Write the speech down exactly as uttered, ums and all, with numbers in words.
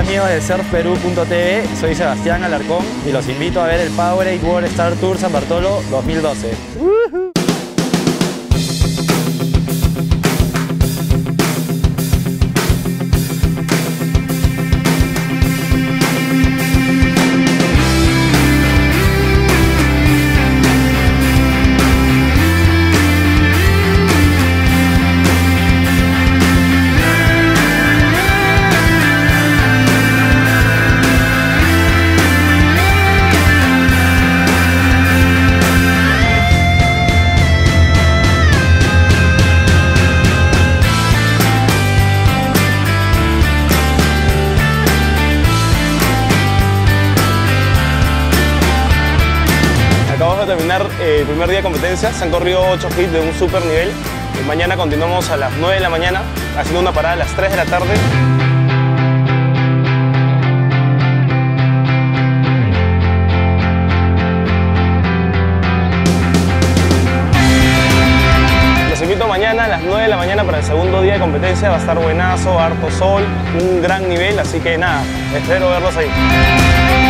amigos de surf perú punto t v, soy Sebastián Alarcón y los invito a ver el Powerade World Star Tour San Bartolo dos mil doce. Uh-huh. Acabamos de terminar eh, el primer día de competencia, se han corrido ocho hits de un super nivel. Eh, mañana continuamos a las nueve de la mañana, haciendo una parada a las tres de la tarde. Los invito mañana a las nueve de la mañana para el segundo día de competencia, va a estar buenazo, harto sol, un gran nivel, así que nada, espero verlos ahí.